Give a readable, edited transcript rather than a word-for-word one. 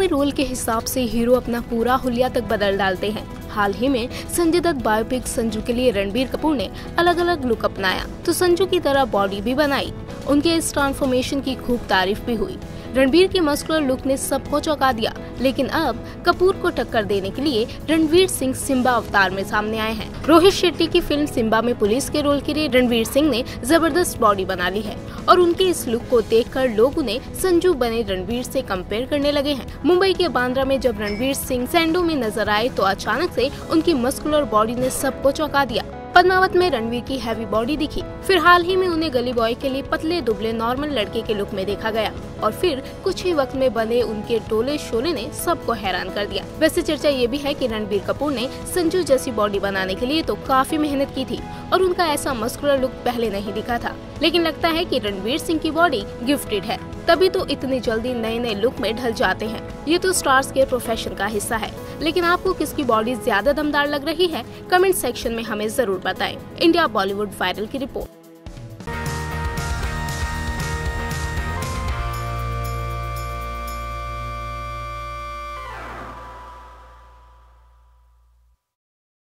में रोल के हिसाब से हीरो अपना पूरा हुलिया तक बदल डालते हैं। हाल ही में संजय दत्त बायोपिक संजू के लिए रणबीर कपूर ने अलग अलग लुक अपनाया तो संजू की तरह बॉडी भी बनाई। उनके इस ट्रांसफॉर्मेशन की खूब तारीफ भी हुई। रणबीर के मस्कुलर लुक ने सबको चौंका दिया, लेकिन अब कपूर को टक्कर देने के लिए रणवीर सिंह सिम्बा अवतार में सामने आए हैं। रोहित शेट्टी की फिल्म सिम्बा में पुलिस के रोल के लिए रणवीर सिंह ने जबरदस्त बॉडी बना ली है और उनके इस लुक को देखकर लोग उन्हें संजू बने रणवीर से कंपेयर करने लगे हैं। मुंबई के बांद्रा में जब रणवीर सिंह सैंडो में नजर आए तो अचानक से उनकी मस्कुलर बॉडी ने सबको चौंका दिया। पद्मावत में रणवीर की हैवी बॉडी दिखी, फिर हाल ही में उन्हें गली बॉय के लिए पतले दुबले नॉर्मल लड़के के लुक में देखा गया और फिर कुछ ही वक्त में बने उनके टोले शोले ने सबको हैरान कर दिया। वैसे चर्चा ये भी है कि रणबीर कपूर ने संजू जैसी बॉडी बनाने के लिए तो काफी मेहनत की थी और उनका ऐसा मस्कुलर लुक पहले नहीं दिखा था, लेकिन लगता है कि रणवीर सिंह की बॉडी गिफ्टेड है, तभी तो इतनी जल्दी नए नए लुक में ढल जाते हैं। ये तो स्टार्स के प्रोफेशन का हिस्सा है, लेकिन आपको किसकी बॉडी ज्यादा दमदार लग रही है, कमेंट सेक्शन में हमें जरूर बताएं। इंडिया बॉलीवुड वायरल की रिपोर्ट।